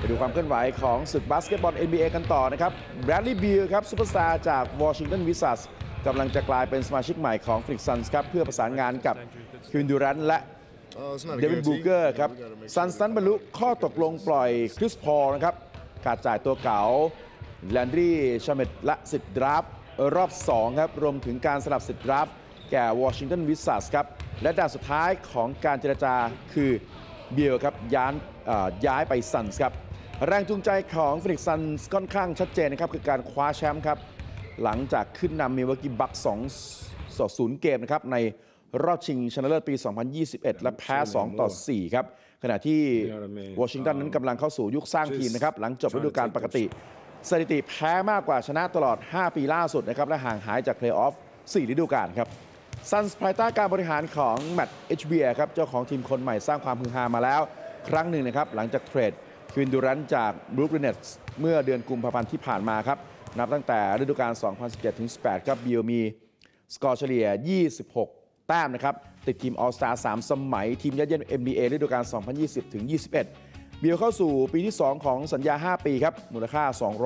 ไปดูความเคลื่อนไหวของศึกบาสเกตบอล NBA กันต่อนะครับแบรดลีย์ บีลครับซูเปอร์สตาร์จากวอชิงตันวิซาร์ดกำลังจะกลายเป็นสมาชิกใหม่ของฟินิกซ์ซันส์ครับเพื่อประสานงานกับเควิน ดูแรนต์และเดวิด บูเกอร์ครับซันส์นั้นบรรลุข้อตกลงปล่อยคริส พอลนะครับขาดจ่ายตัวเก่าแลนดรีชาเมตและสิทธิ์ดราฟต์รอบ2ครับรวมถึงการสลับสิทธิ์ดราฟต์แก่วอชิงตันวิซาร์ดครับและด่านสุดท้ายของการเจรจาคือบิลครับย้ายไปซันส์ครับแรงจูงใจของฟินิกซ์ซันส์ค่อนข้างชัดเจนนะครับคือการคว้าแชมป์ครับหลังจากขึ้นนำมิลวอกกี้บัค2-0 เกมนะครับในรอบชิงชนะเลิศปี 2021 และแพ้ 2-4 ครับขณะที่วอชิงตันนั้นกำลังเข้าสู่ยุคสร้างทีมนะครับหลังจบฤดูกาลปกติสถิติแพ้มากกว่าชนะตลอด 5 ปีล่าสุดนะครับและห่างหายจากเพลย์ออฟ 4 ฤดูกาลครับซันส์ภายใต้การบริหารของแมตต์ เอชเบียร์ครับเจ้าของทีมคนใหม่สร้างความฮือฮามาแล้วครั้งหนึ่งนะครับหลังจากเทรดเควิน ดูแรนต์จากบรูคลินเนตส์เมื่อเดือนกุมภาพันธ์ที่ผ่านมาครับนับตั้งแต่ฤดูกาล 2017-18 ครับบิลมีสกอร์เฉลี่ย 26 แต้มนะครับติดทีมออลสตาร์ 3 สมัยทีมยอดเยี่ยม NBA ฤดูกาล 2020-21 บิลเข้าสู่ปีที่ 2 ของสัญญา 5 ปีครับมูลค่า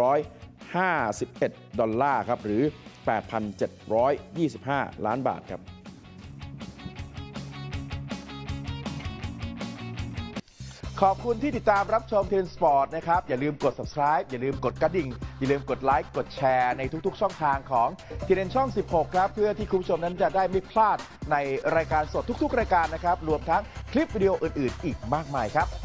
$251 ครับหรือ 8,725 ล้านบาทครับขอบคุณที่ติดตามรับชมเทนสปอร์ตนะครับอย่าลืมกด subscribe อย่าลืมกดกระดิ่งอย่าลืมกดไลค์กดแชร์ในทุกๆช่องทางของทีเด็นช่อง 16 ครับเพื่อที่คุณผู้ชมนั้นจะได้ไม่พลาดในรายการสดทุกๆรายการนะครับรวมทั้งคลิปวิดีโออื่นๆอีกมากมายครับ